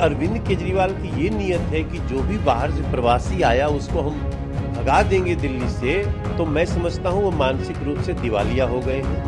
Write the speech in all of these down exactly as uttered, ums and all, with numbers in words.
अरविंद केजरीवाल की ये नीयत है कि जो भी बाहर से प्रवासी आया उसको हम भगा देंगे दिल्ली से, तो मैं समझता हूं वो मानसिक रूप से दिवालिया हो गए हैं।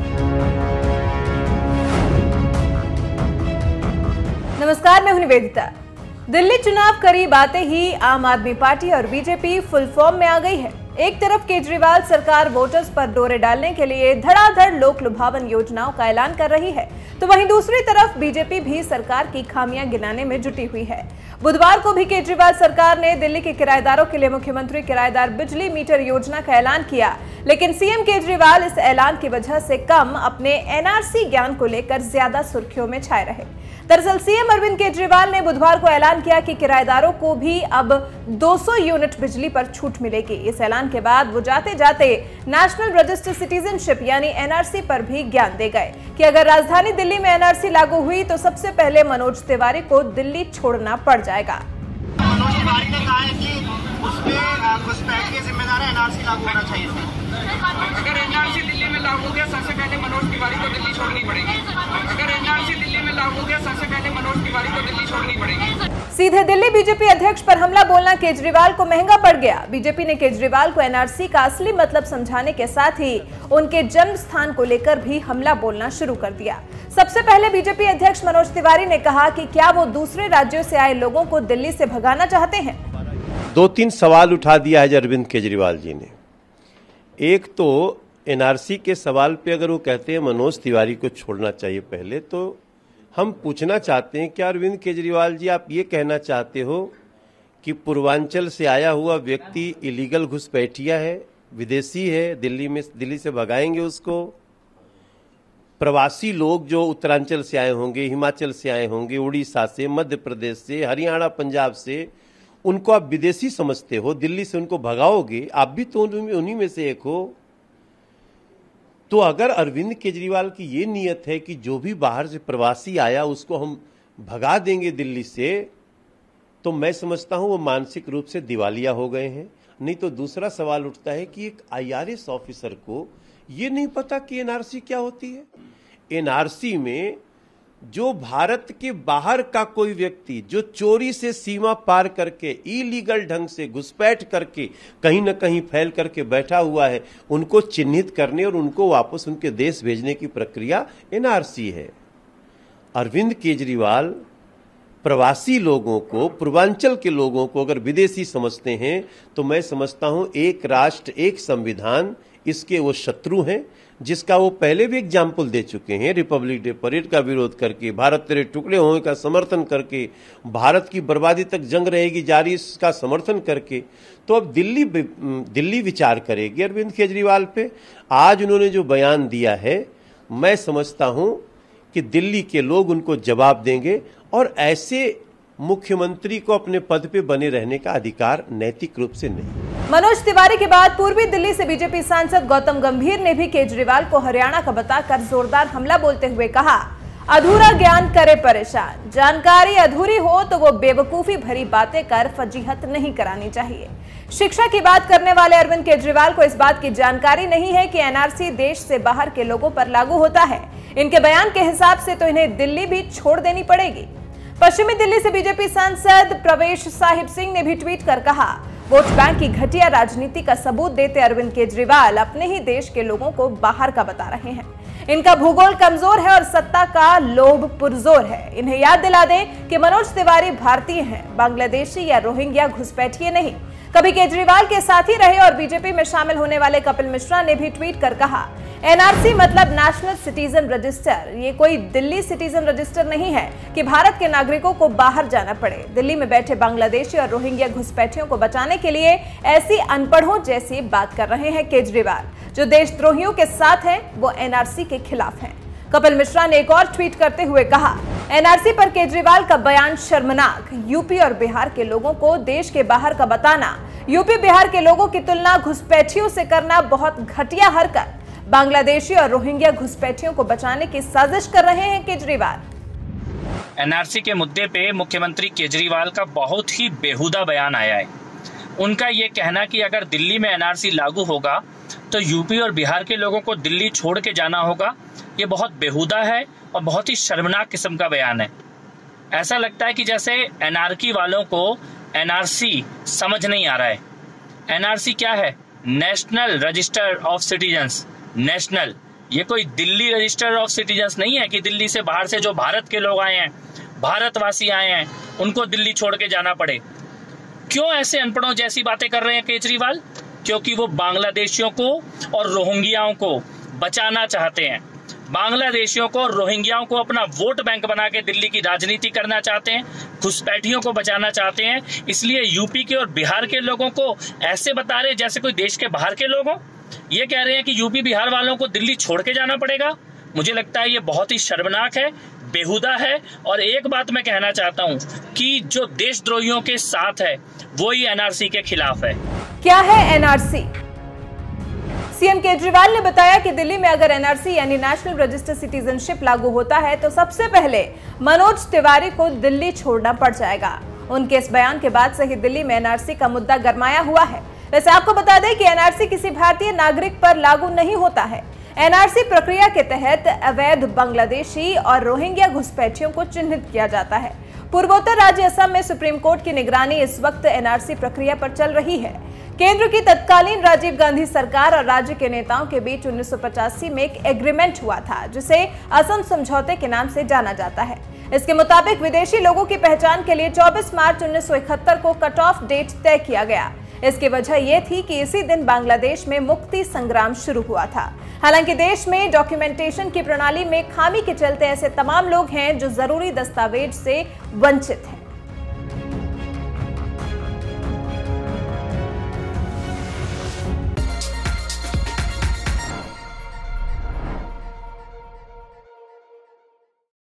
नमस्कार, मैं हूं निवेदिता। दिल्ली चुनाव करीब आते ही आम आदमी पार्टी और बीजेपी फुल फॉर्म में आ गई है। एक तरफ केजरीवाल सरकार वोटर्स पर डोरे डालने के लिए धड़ाधड़ लोक लुभावन योजनाओं का ऐलान कर रही है, तो वहीं दूसरी तरफ बीजेपी भी सरकार की खामियां गिनाने में जुटी हुई है। बुधवार को भी केजरीवाल सरकार ने दिल्ली के किराएदारों के लिए मुख्यमंत्री किराएदार बिजली मीटर योजना का ऐलान किया, लेकिन सीएम केजरीवाल इस ऐलान की वजह से कम अपने एनआरसी ज्ञान को लेकर ज्यादा सुर्खियों में छाए रहे। दरअसल सीएम अरविंद केजरीवाल ने बुधवार को ऐलान किया कि किराएदारों को भी अब दो सौ यूनिट बिजली पर छूट मिलेगी। इस ऐलान के बाद वो जाते जाते नेशनल रजिस्टर सिटीजनशिप यानी एनआरसी पर भी ज्ञान दे गए कि अगर राजधानी दिल्ली में एनआरसी लागू हुई तो सबसे पहले मनोज तिवारी को दिल्ली छोड़ना पड़ जाएगा। मनोज तिवारी ने कहा है कि उसमें घुसपैठ के जिम्मेदार एनआरसी लागू होना चाहिए। अगर एनआरसी दिल्ली में लागू हो गया, सबसे पहले मनोज तिवारी को दिल्ली छोड़नी पड़ेगी। अगर एनआरसी दिल्ली में लागू हो गया, सबसे पहले मनोज तिवारी को दिल्ली छोड़नी पड़ेगी। सीधे दिल्ली बीजेपी अध्यक्ष पर हमला बोलना केजरीवाल को महंगा पड़ गया। बीजेपी ने केजरीवाल को एनआरसी का असली मतलब समझाने के साथ ही उनके जन्म स्थान को लेकर भी हमला बोलना शुरू कर दिया। सबसे पहले बीजेपी अध्यक्ष मनोज तिवारी ने कहा कि क्या वो दूसरे राज्यों से आए लोगों को दिल्ली से भगाना चाहते हैं। दो तीन सवाल उठा दिया है अरविंद केजरीवाल जी ने। एक तो एनआरसी के सवाल पे अगर वो कहते हैं मनोज तिवारी को छोड़ना चाहिए पहले, तो हम पूछना चाहते हैं क्या अरविंद केजरीवाल जी आप ये कहना चाहते हो कि पूर्वांचल से आया हुआ व्यक्ति इलीगल घुसपैठिया है, विदेशी है, दिल्ली में दिल्ली से भगाएंगे उसको? प्रवासी लोग जो उत्तरांचल से आए होंगे, हिमाचल से आए होंगे, उड़ीसा से, मध्य प्रदेश से, हरियाणा, पंजाब से, उनको आप विदेशी समझते हो, दिल्ली से उनको भगाओगे? आप भी तो उन्हीं में से एक हो। तो अगर अरविंद केजरीवाल की ये नीयत है कि जो भी बाहर से प्रवासी आया उसको हम भगा देंगे दिल्ली से, तो मैं समझता हूं वो मानसिक रूप से दिवालिया हो गए हैं। नहीं तो दूसरा सवाल उठता है कि एक आईआरएस ऑफिसर को ये नहीं पता कि एनआरसी क्या होती है। एनआरसी में जो भारत के बाहर का कोई व्यक्ति जो चोरी से सीमा पार करके इलीगल ढंग से घुसपैठ करके कहीं न कहीं फैल करके बैठा हुआ है, उनको चिन्हित करने और उनको वापस उनके देश भेजने की प्रक्रिया एनआरसी है। अरविंद केजरीवाल प्रवासी लोगों को, पूर्वांचल के लोगों को अगर विदेशी समझते हैं, तो मैं समझता हूं एक राष्ट्र एक संविधान इसके वो शत्रु हैं, जिसका वो पहले भी एग्जाम्पल दे चुके हैं। रिपब्लिक डे परेड का विरोध करके, भारत तेरे टुकड़े होने का समर्थन करके, भारत की बर्बादी तक जंग रहेगी जारी इसका समर्थन करके। तो अब दिल्ली दिल्ली विचार करेगी अरविंद केजरीवाल पे। आज उन्होंने जो बयान दिया है, मैं समझता हूं कि दिल्ली के लोग उनको जवाब देंगे और ऐसे मुख्यमंत्री को अपने पद पे बने रहने का अधिकार नैतिक रूप से नहीं। मनोज तिवारी के बाद पूर्वी दिल्ली से बीजेपी सांसद गौतम गंभीर ने भी केजरीवाल को हरियाणा का बताकर जोरदार हमला बोलते हुए कहा, अधूरा ज्ञान करे परेशान, जानकारी अधूरी हो तो वो बेवकूफी भरी बातें कर फजीहत नहीं करानी चाहिए। शिक्षा की बात करने वाले अरविंद केजरीवाल को इस बात की जानकारी नहीं है कि एनआरसी देश से बाहर के लोगों पर लागू होता है। इनके बयान के हिसाब से तो इन्हें दिल्ली भी छोड़ देनी पड़ेगी। पश्चिमी दिल्ली से बीजेपी सांसद प्रवेश साहिब सिंह ने भी ट्वीट कर कहा, वोट बैंक की घटिया राजनीति का सबूत देते अरविंद केजरीवाल अपने ही देश के लोगों को बाहर का बता रहे हैं। इनका भूगोल कमजोर है और सत्ता का लोभ पुरजोर है। इन्हें याद दिला दें कि मनोज तिवारी भारतीय हैं, बांग्लादेशी या रोहिंग्या घुसपैठिए नहीं। कभी केजरीवाल के साथ ही रहे और बीजेपी में शामिल होने वाले कपिल मिश्रा ने भी ट्वीट कर कहा, एनआरसी मतलब नेशनल सिटीजन रजिस्टर। ये कोई दिल्ली सिटीजन रजिस्टर नहीं है कि भारत के नागरिकों को बाहर जाना पड़े। दिल्ली में बैठे बांग्लादेशी और रोहिंग्या घुसपैठियों को बचाने के लिए ऐसी अनपढ़ों जैसी बात कर रहे हैं केजरीवाल। जो देशद्रोहियों के साथ हैं वो एनआरसी के खिलाफ हैं। कपिल मिश्रा ने एक और ट्वीट करते हुए कहा, एनआरसी पर केजरीवाल का बयान शर्मनाक। यूपी और बिहार के लोगों को देश के बाहर का बताना, यूपी बिहार के लोगों की तुलना घुसपैठियों से करना बहुत घटिया हरकत। बांग्लादेशी और रोहिंग्या घुसपैठियों को बचाने की साजिश कर रहे हैं केजरीवाल। एनआरसी के मुद्दे पे मुख्यमंत्री केजरीवाल का बहुत ही बेहुदा बयान आया है। उनका ये कहना कि अगर दिल्ली में एनआरसी लागू होगा तो यूपी और बिहार के लोगों को दिल्ली छोड़ के जाना होगा, ये बहुत बेहुदा है और बहुत ही शर्मनाक किस्म का बयान है। ऐसा लगता है कि जैसे एनआरसी वालों को एनआरसी समझ नहीं आ रहा है। एनआरसी क्या है? National register of citizens. National, ये कोई दिल्ली रजिस्टर ऑफ सिटीजन्स नहीं है कि दिल्ली से बाहर से जो भारत के लोग आए हैं, भारतवासी आए हैं, उनको दिल्ली छोड़ के जाना पड़े। क्यों ऐसे अनपढ़ों जैसी बातें कर रहे हैं केजरीवाल? क्योंकि वो बांग्लादेशियों को और रोहिंग्याओं को बचाना चाहते हैं। बांग्लादेशियों को और रोहिंग्याओं को अपना वोट बैंक बना के दिल्ली की राजनीति करना चाहते हैं, घुसपैठियों को बचाना चाहते हैं। इसलिए यूपी के और बिहार के लोगों को ऐसे बता रहे जैसे कोई देश के बाहर के लोग हों। ये कह रहे हैं कि यूपी बिहार वालों को दिल्ली छोड़ के जाना पड़ेगा। मुझे लगता है ये बहुत ही शर्मनाक है, बेहुदा है। और एक बात मैं कहना चाहता हूँ कि जो देशद्रोहियों के साथ है वो ही एनआरसी के खिलाफ है। क्या है एनआरसी? सीएम केजरीवाल ने बताया कि दिल्ली में अगर एनआरसी यानी नेशनल रजिस्टर सिटीजनशिप लागू होता है तो सबसे पहले मनोज तिवारी को दिल्ली छोड़ना पड़ जाएगा। उनके इस बयान के बाद से ही दिल्ली में एनआरसी का मुद्दा गरमाया हुआ है। वैसे आपको बता दें कि एनआरसी किसी भारतीय नागरिक पर लागू नहीं होता है। एनआरसी प्रक्रिया के तहत अवैध बांग्लादेशी और रोहिंग्या घुसपैठियों को चिन्हित किया जाता है। पूर्वोत्तर राज्य असम में सुप्रीम कोर्ट की निगरानी इस वक्त एनआरसी प्रक्रिया पर चल रही है। केंद्र की तत्कालीन राजीव गांधी सरकार और राज्य के नेताओं के बीच उन्नीस सौ पचासी में एक एग्रीमेंट हुआ था जिसे असम समझौते के नाम से जाना जाता है। इसके मुताबिक विदेशी लोगों की पहचान के लिए चौबीस मार्च उन्नीस सौ इकहत्तर को कट ऑफ डेट तय किया गया। इसकी वजह यह थी कि इसी दिन बांग्लादेश में मुक्ति संग्राम शुरू हुआ था। हालांकि देश में डॉक्यूमेंटेशन की प्रणाली में खामी के चलते ऐसे तमाम लोग हैं जो जरूरी दस्तावेज से वंचित हैं।